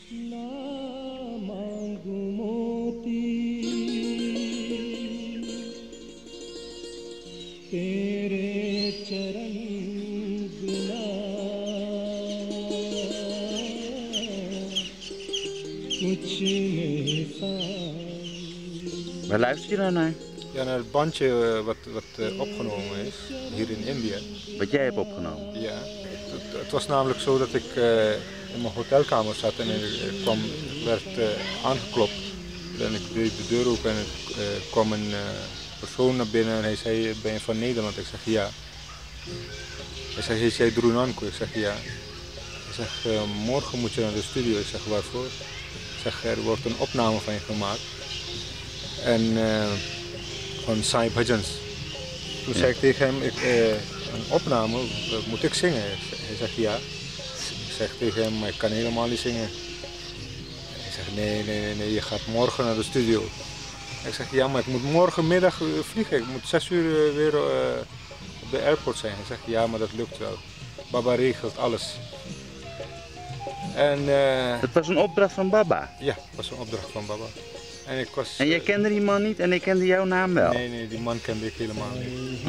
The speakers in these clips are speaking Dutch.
Waar luister je dan naar? Ja, naar het bandje wat opgenomen is hier in India. Wat jij hebt opgenomen? Ja, het was namelijk zo dat ik in mijn hotelkamer zat en werd aangeklopt. En ik deed de deur open en er kwam een persoon naar binnen en hij zei, ben je van Nederland? Ik zeg ja. Hij zegt, heet jij Droenanko? Ik zeg ja. Hij zegt, morgen moet je naar de studio. Ik zeg, waarvoor? Ik zeg, er wordt een opname van je gemaakt. En van Sai Bhajans. Toen zei ik tegen hem, een opname, moet ik zingen? Hij zegt ja. Ik zeg tegen hem, maar ik kan helemaal niet zingen. Hij zegt nee, je gaat morgen naar de studio. Ik zeg ja, maar ik moet morgenmiddag vliegen. Ik moet 6 uur weer op de airport zijn. Hij zegt ja, maar dat lukt wel. Baba regelt alles. En, dat was een opdracht van Baba? Ja, dat was een opdracht van Baba. En jij kende die man niet en hij kende jouw naam wel? Nee, die man kende ik helemaal niet.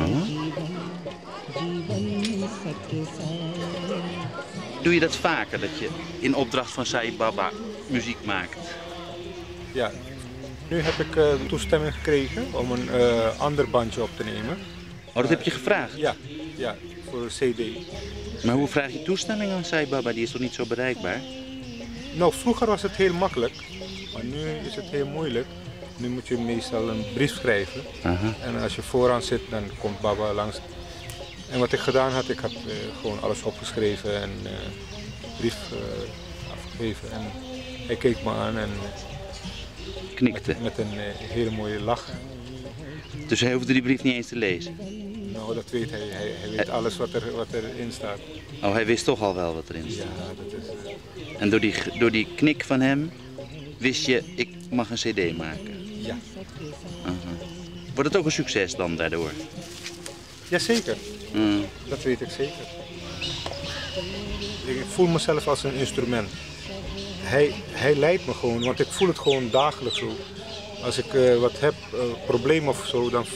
Doe je dat vaker, dat je in opdracht van Sai Baba muziek maakt? Ja, nu heb ik toestemming gekregen om een ander bandje op te nemen. Oh, dat heb je gevraagd? Ja, voor een CD. Maar hoe vraag je toestemming aan Sai Baba? Die is toch niet zo bereikbaar? Nou, vroeger was het heel makkelijk. Maar nu is het heel moeilijk. Nu moet je meestal een brief schrijven. En als je vooraan zit, dan komt Baba langs. En wat ik gedaan had, ik had gewoon alles opgeschreven en brief afgegeven. En hij keek me aan en knikte. Met een hele mooie lach. Dus hij hoefde die brief niet eens te lezen? Nou, dat weet hij. Hij weet alles wat erin staat. Oh, hij wist toch al wel wat erin staat? Ja, dat is... En door die knik van hem wist je, ik mag een CD maken? Ja. Wordt het ook een succes dan daardoor? Jazeker. Dat weet ik zeker. Ik voel mezelf als een instrument. Hij leidt me gewoon, want ik voel het gewoon dagelijks zo. Als ik wat heb, probleem of zo, dan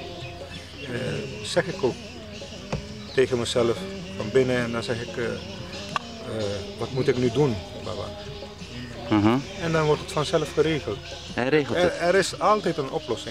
zeg ik ook tegen mezelf van binnen en dan zeg ik, wat moet ik nu doen, Baba? En dan wordt het vanzelf geregeld. Hij regelt het. Er is altijd een oplossing.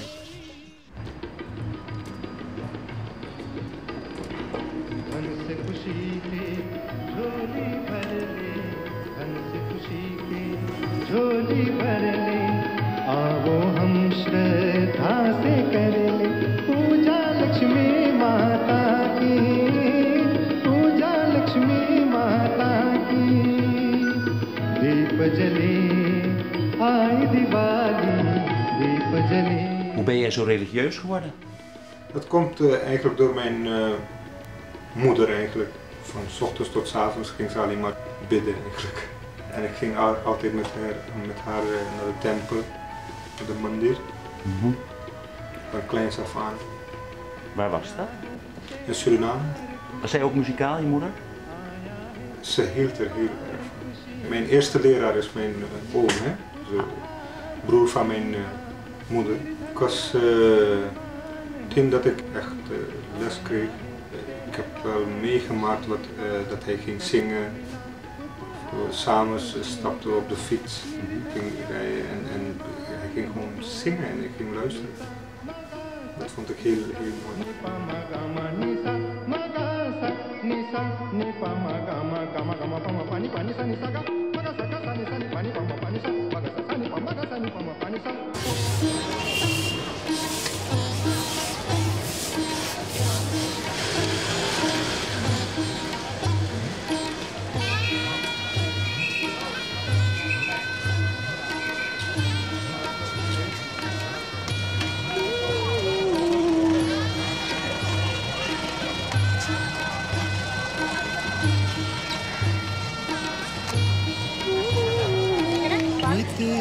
Hoe ben jij zo religieus geworden? Dat komt eigenlijk door mijn moeder eigenlijk. Van 's ochtends tot 's avonds ging ze alleen maar bidden eigenlijk. En ik ging altijd met haar naar de tempel, naar de mandir. Van kleins af aan. Waar was dat? In Suriname. Was zij ook muzikaal, je moeder? Ze hield er heel erg van. Mijn eerste leraar is mijn oom, hè? De broer van mijn moeder. Ik was toen dat ik echt les kreeg. Ik heb wel meegemaakt dat hij ging zingen. Samen stapten we op de fiets. Ging rijden en hij ging gewoon zingen en ik ging luisteren. Dat vond ik heel mooi.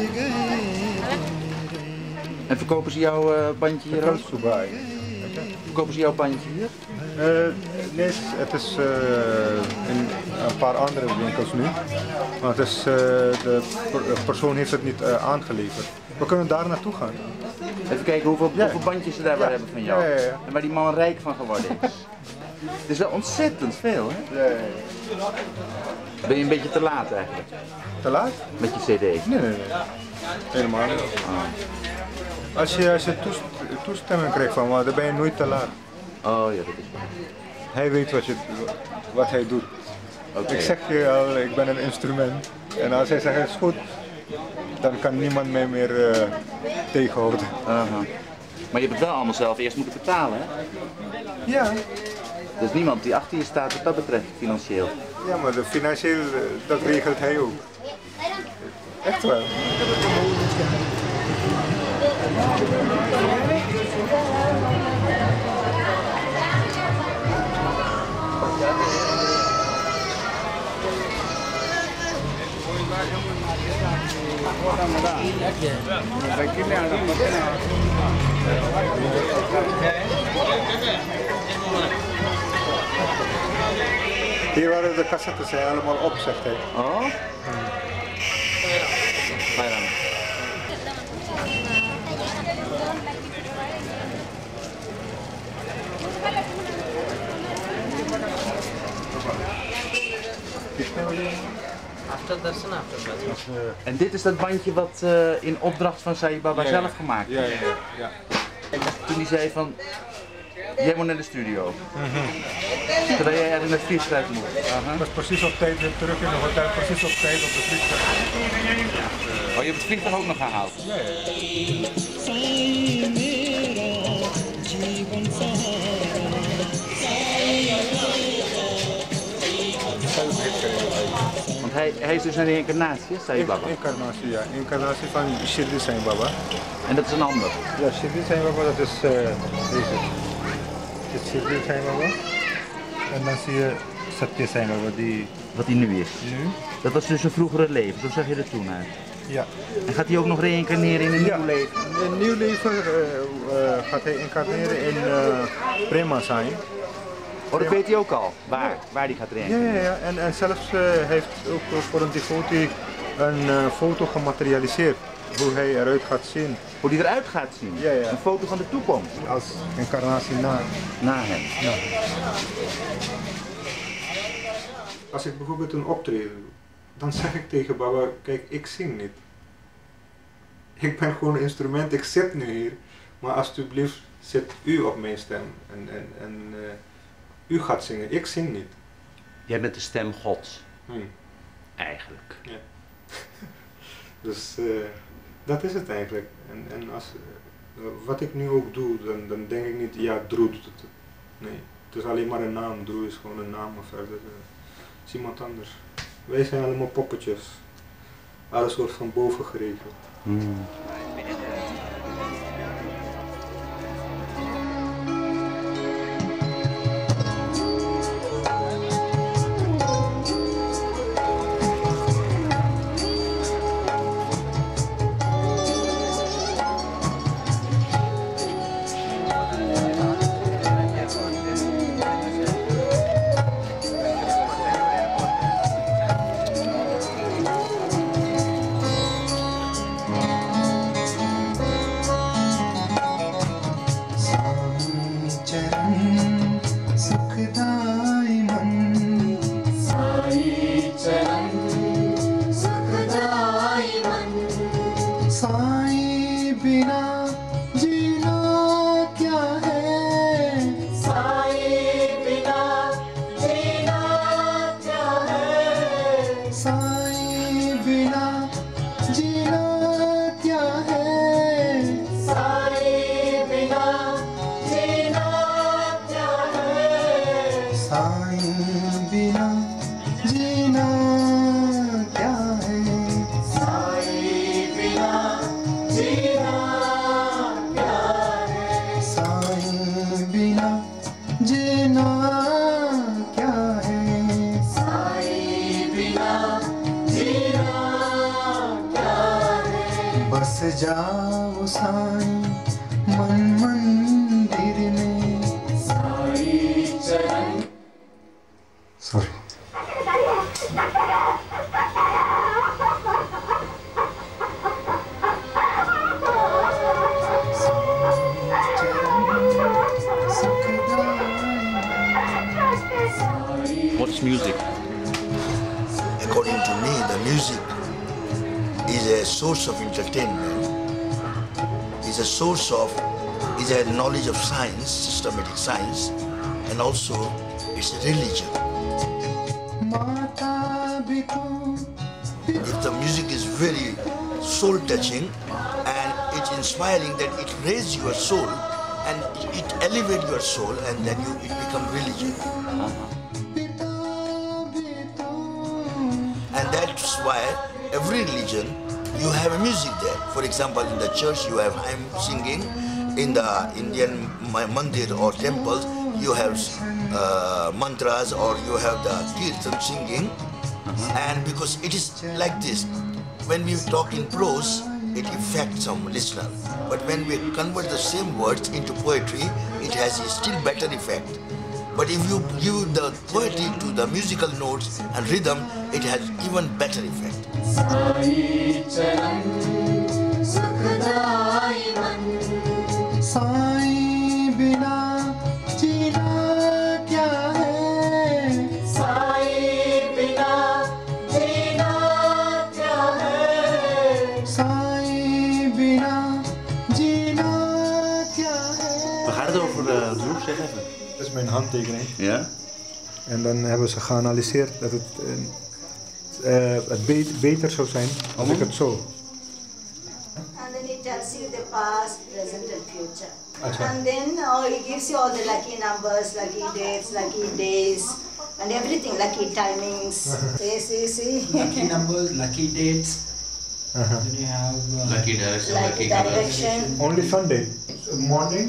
En verkopen ze jouw bandje hier ook? Dubai. verkopen ze jouw bandje hier? Nee, het is in een paar andere winkels nu. Maar het is, de persoon heeft het niet aangeleverd. We kunnen daar naartoe gaan. Even kijken hoeveel bandjes ze daar hebben van jou. En waar die man rijk van geworden is. Het is wel ontzettend veel, hè? Ben je een beetje te laat eigenlijk? Te laat? Met je cd? Nee. Helemaal niet. Als je toestemming krijgt van me, dan ben je nooit te laat. Oh ja, dat is waar. Hij weet wat hij doet. Okay. Ik zeg je al, ik ben een instrument. En als hij zegt het is goed, dan kan niemand mij meer tegenhouden. Maar je hebt het wel allemaal zelf eerst moeten betalen, hè? Ja. Er is niemand die achter je staat wat dat betreft, financieel. Ja, maar financieel, dat regelt hij ook. Echt wel. Hier waren de cassettes allemaal op, zegt hij. Oh? Ga je dan. En dit is dat bandje wat in opdracht van Sai Baba zelf gemaakt is? Ja. Toen hij zei van, jij moet naar de studio. Terwijl jij er met vliegtuig moet. Ik was precies op tijd weer terug in het hotel, precies op tijd op de vliegtuig. Oh, je hebt het vliegtuig ook nog gehaald? Ja. Want hij is dus een reïncarnatie, Sai Baba? Incarnatie, ja. Incarnatie van Shirdi Sai Baba. En dat is een ander? Ja, Shirdi Sai Baba, dat is deze. Dit is Shirdi Sai Baba. En dan zie je Satya Sai Baba, die... Wat hij nu is? Nu? Dat was dus een vroegere leven, zo zag je er toen uit? Ja. En gaat hij ook nog reïncarneren in een nieuw leven? In een nieuw leven gaat hij incarneren in Prema Sai. Oh, dat weet hij ook al, waar hij gaat reïncarneren? Ja. En zelfs heeft ook voor een devotee een foto gematerialiseerd. Hoe hij eruit gaat zien. Hoe hij eruit gaat zien? Ja. Een foto van de toekomst? Als incarnatie na hem? Ja. Als ik bijvoorbeeld een optreden doe, dan zeg ik tegen Baba, kijk, ik zing niet. Ik ben gewoon een instrument, ik zit nu hier. Maar alsjeblieft, zet u op mijn stem en u gaat zingen, ik zing niet. Jij bent de stem Gods. Eigenlijk. Ja. Dus dat is het eigenlijk. En als, wat ik nu ook doe, dan denk ik niet, ja, Droe doet het. Nee, het is alleen maar een naam. Droe is gewoon een naam, maar verder is iemand anders. Wij zijn allemaal poppetjes. Alles wordt van boven geregeld. जाओ साईं मन मंदिर में is a source of entertainment, is a source of, is a knowledge of science, systematic science, and also it's a religion. If the music is very soul-touching and it's inspiring, that it raises your soul and it elevates your soul, and then it becomes religion. And that's why every religion, you have a music there. For example, in the church you have hymn singing, in the Indian mandir or temples you have mantras, or you have the kirtan singing. And because it is like this, when we talk in prose, it affects some listener. But when we convert the same words into poetry, it has a still better effect. But if you give the poetry to the musical notes and rhythm, it has even better effect. Dat is mijn handtekening. Ja? En dan hebben ze geanalyseerd dat het beter zou zijn als ik het zo. And then it tells you the past, present and future. Achha. And then it gives you all the lucky numbers, lucky dates, lucky days, and everything, lucky timings. See. Lucky numbers, lucky dates. Then you have lucky direction. Lucky direction. Only Sunday. Morning?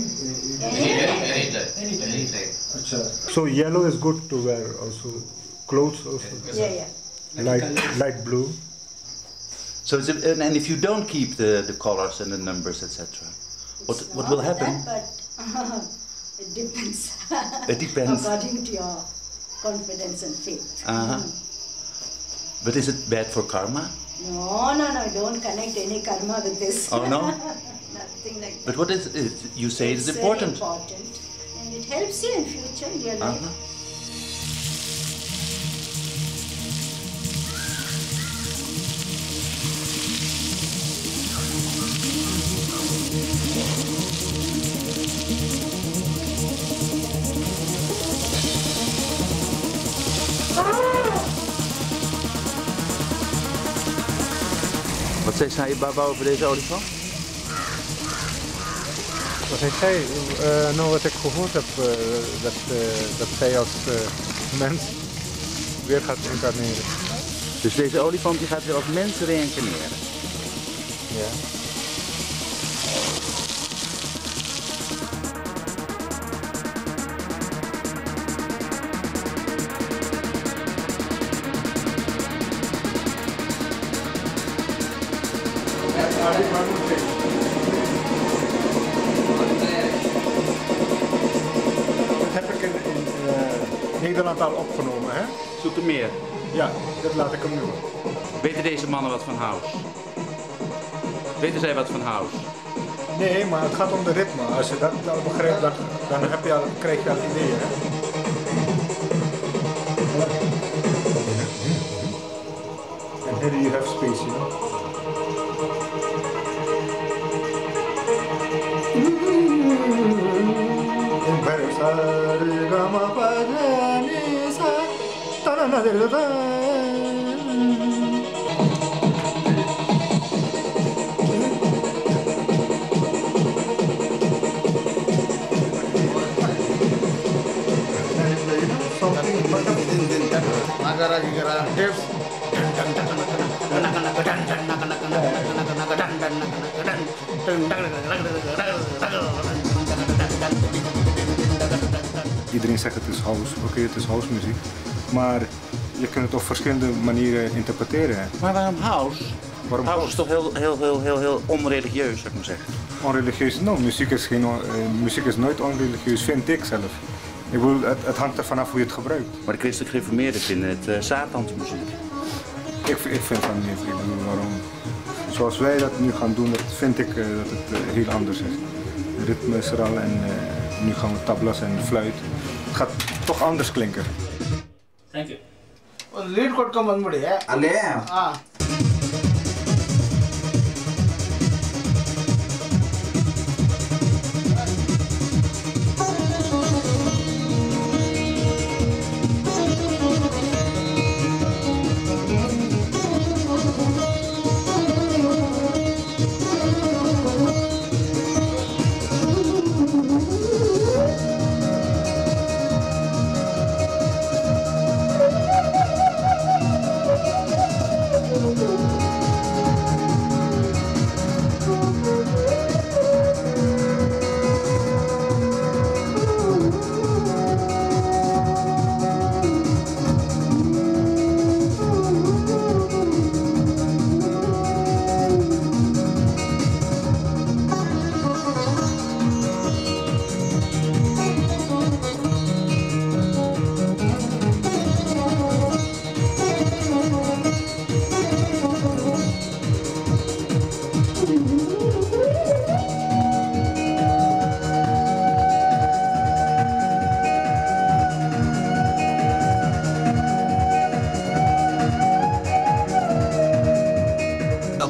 Anytime. So yellow is good to wear also. Clothes also. Yeah. Light blue. So and if you don't keep the colors and the numbers, etc., what will happen? That, but it depends. It depends. According to your confidence and faith. But is it bad for karma? No, don't connect any karma with this. Oh no? Nothing like that. But what is it? You say it's important. Very important. And it helps you in future, in your life. Wat zei Sai Baba over deze olifant? Wat hij zei, nou wat ik gehoord heb, dat zij als mens weer gaat incarneren. Dus deze olifant die gaat weer als mens reïncarneren? Ja. Dat heb ik in Nederland al opgenomen, hè? Zoetermeer. Ja, dat laat ik hem doen. Weten deze mannen wat van house? Weten zij wat van house? Nee, maar het gaat om de ritme. Als je dat al begrijpt, dan krijg je al ideeën, hè? And here you have space, you know? In Paris, Iedereen zegt het is house, oké, het is house muziek, maar je kunt het op verschillende manieren interpreteren. Maar waarom house? Waarom house is toch heel onreligieus, zou ik maar zeggen. Onreligieus? Nou, muziek is nooit onreligieus, vind ik zelf. Ik bedoel, het hangt er vanaf hoe je het gebruikt. Maar de christelijk gereformeerden vinden het satansmuziek. Ik vind van niet. Ik bedoel, waarom? Zoals wij dat nu gaan doen, dat vind ik dat het heel anders is. Het ritme is er al en nu gaan we tablas en fluit. Het gaat toch anders klinken. Thank you. Lead ಕೊಟ್ಕೊಂಡ್ ಬಂದ್ಬಿಡಿ ಅಲ್ಲೇ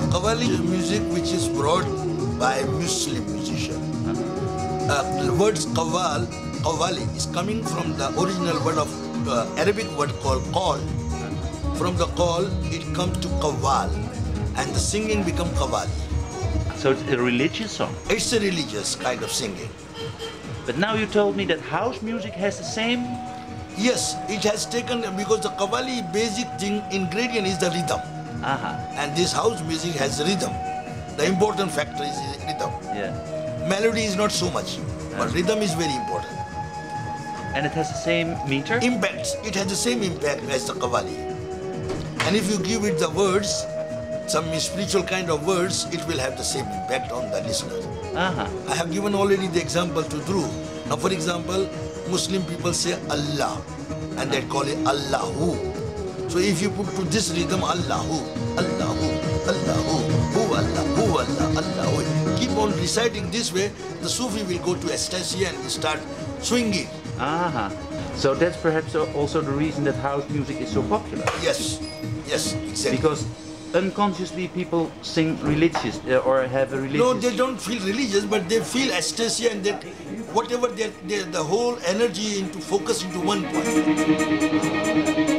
Qawwali music which is brought by Muslim musician. The word qawwali is coming from the original word of Arabic word called qal. From the qal, it comes to qawwal, and the singing becomes qawwali. So it's a religious song? It's a religious kind of singing. But now you told me that house music has the same? Yes, it has taken, because the qawwali basic thing ingredient is the rhythm. And this house music has rhythm. The important factor is rhythm. Yeah. Melody is not so much, but rhythm is very important. And it has the same meter? Impact. It has the same impact as the qawwali. And if you give it the words, some spiritual kind of words, it will have the same impact on the listener. I have given already the example to Dhruv. Now, for example, Muslim people say Allah, and they call it Allahu. So if you put to this rhythm, Allahu, Allahu, Allahu, Hu Allah, Hu Allah, Allahu, keep on reciting this way, the Sufi will go to ecstasy and will start swinging. So that's perhaps also the reason that house music is so popular. Yes, yes, exactly. Because unconsciously people sing religious or have a religious... No, they don't feel religious, but they feel ecstasy, and that whatever the whole energy into focus into one point.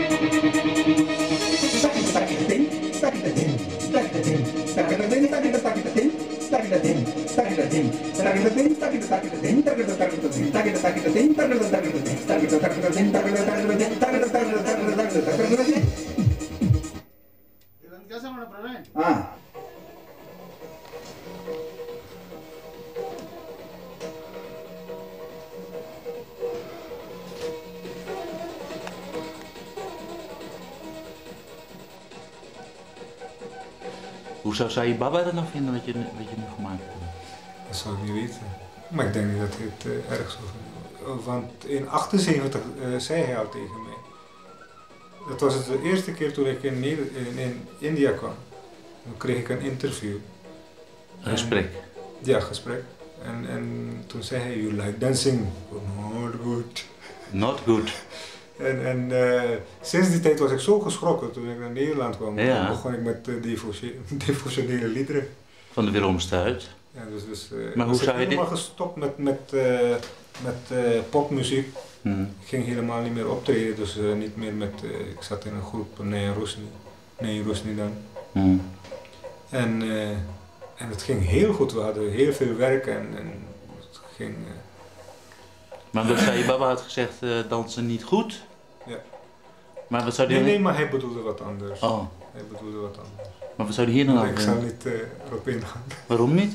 Hoe zou Sai Baba dat nou vinden wat je nu gemaakt hebt? Dat zou ik niet weten. Maar ik denk niet dat hij het erg zou vinden. Want in 1978 zei hij al tegen mij. Dat was de eerste keer toen ik in India kwam. Toen kreeg ik een interview. Een gesprek? Ja, gesprek. En toen zei hij, you like dancing? Not good. Not good. En sinds die tijd was ik zo geschrokken toen ik naar Nederland kwam. Ja. Toen begon ik met devotionele liederen. Van de Willemstuit. Ja, dus maar hoe zou je helemaal gestopt met popmuziek. Ik ging helemaal niet meer optreden, dus niet meer met... ik zat in een groep, Nee Rusni dan. En het ging heel goed, we hadden heel veel werk en het ging... Maar omdat Sai Baba had gezegd, dansen niet goed? Ja. Maar wat zou die... Nee, maar hij bedoelde wat anders. Oh. Hij bedoelde wat anders. Maar wat zou die hier dan aan Ik zal niet erop ingaan. Waarom niet?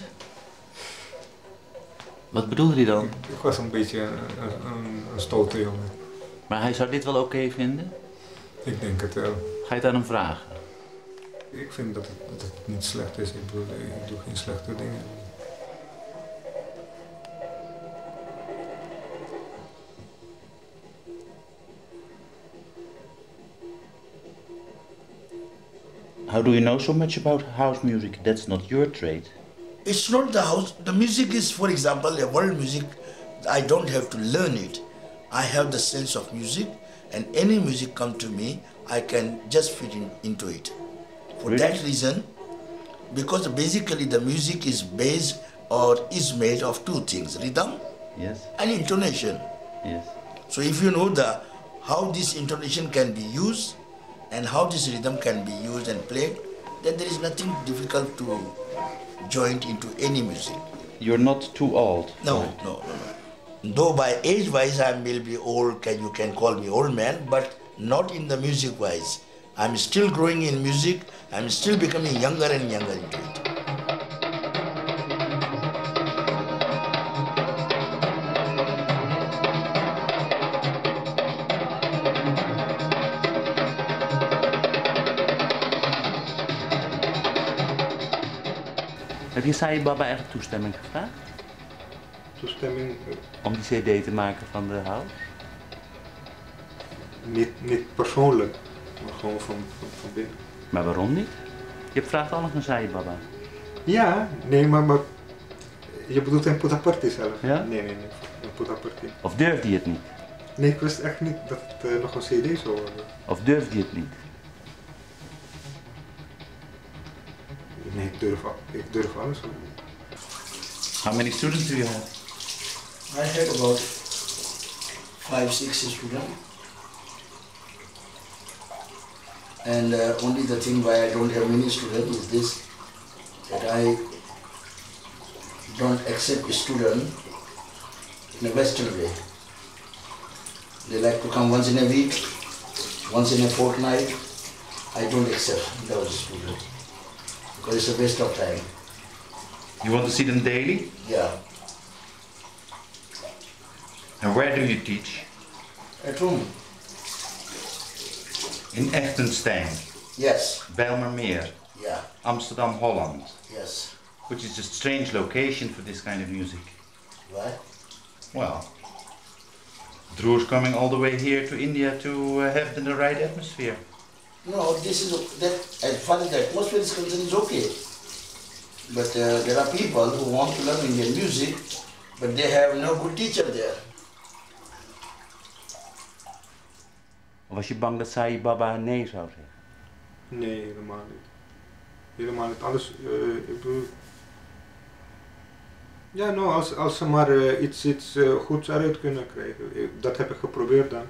Wat bedoelde hij dan? Ik was een beetje een stoute jongen. Maar hij zou dit wel oké vinden? Ik denk het wel. Ga je het aan hem vragen? Ik vind dat het niet slecht is. Ik bedoel, ik doe geen slechte dingen. How do you know so much about house music? That's not your trade. It's not the house. The music is, for example, a world music. I don't have to learn it. I have the sense of music, and any music come to me, I can just fit into it. For Really? that reason, because basically the music is based or is made of two things: rhythm, Yes. and intonation. Yes. So if you know how this intonation can be used and how this rhythm can be used and played, then there is nothing difficult to join into any music. You're not too old. No. Though by age-wise I will be old, you can call me old man, but not in the music-wise. I'm still growing in music, I'm still becoming younger and younger into it. Heb je Sai Baba eigenlijk toestemming gevraagd? Toestemming? Om die cd te maken van de house? Niet persoonlijk, maar gewoon van binnen. Maar waarom niet? Je vraagt alles naar Sai Baba. Ja, nee, maar je bedoelt in Puttaparthi zelf? Ja? Nee, in Puttaparthi. Of durfde je het niet? Nee, ik wist echt niet dat het nog een cd zou worden. Of durfde je het niet? Nee, ik durf alles. How many students do you have? I had about 5, 6 students. And only the thing why I don't have many students is this, that I don't accept a student in a Western way. They like to come once in a week, once in a fortnight. I don't accept those students because it's a waste of time. You want to see them daily? Yeah. And where do you teach? At home. In Echtenstein, Yes. Bijlmermeer, Yeah. Amsterdam, Holland. Yes. Which is a strange location for this kind of music. Why? Well, Dhru's coming all the way here to India to have the right atmosphere. No, this is that. As far as the atmosphere is concerned, it's okay. But there are people who want to learn Indian music, but they have no good teacher there. Was je bang dat Sai Baba nee zou zeggen? Nee, helemaal niet. Helemaal niet. Alles, ik bedoel... Ja, nou, als ze maar iets goeds eruit kunnen krijgen. Dat heb ik geprobeerd dan.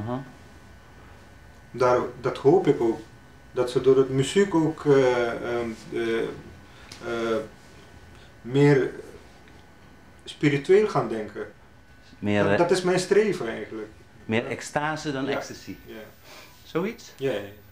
Dat hoop ik ook. Dat ze door het muziek ook meer spiritueel gaan denken. Meer, dat is mijn streven eigenlijk. Meer extase dan ecstasy. Ja. Zoiets? Ja.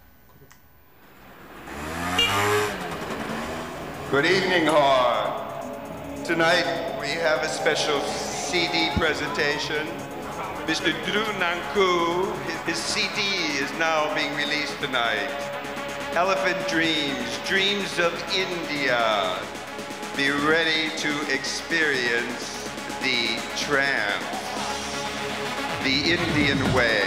Good evening, Har. Tonight we have a special CD presentation. Mr. Dhru Nanku, his CD is now being released tonight. Elephant Dreams, Dreams of India. Be ready to experience the trance, the Indian way.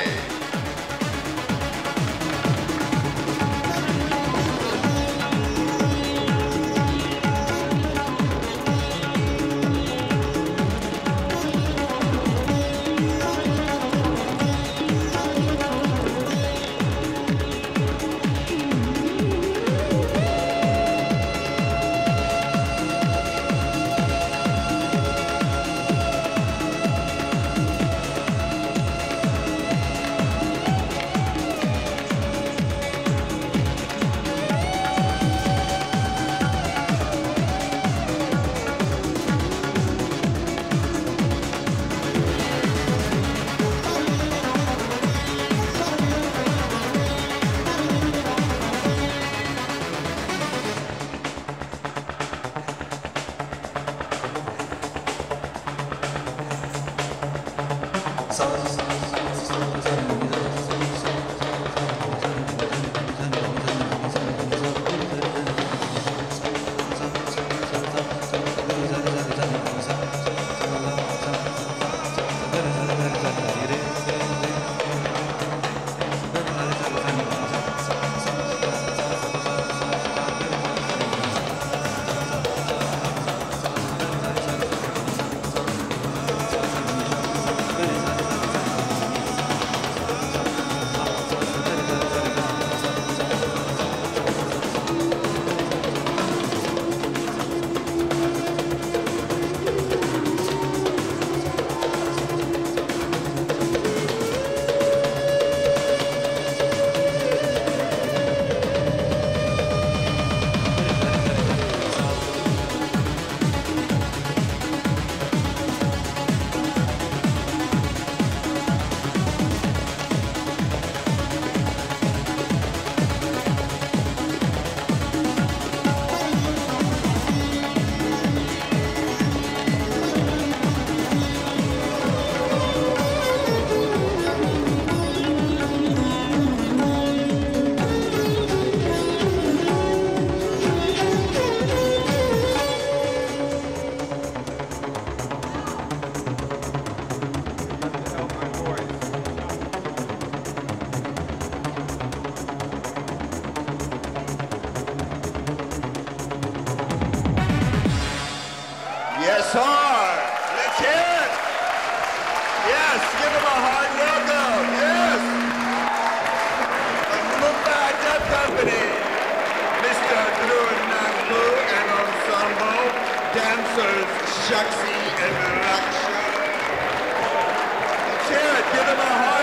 Yes, hard. Let's hear it. Yes, give him a hard welcome. Yes. The Mumbai Dub Company, Mr. Dhru Nanku. dancers, Shakshi and Raksha. Let's hear it. Give them a heart.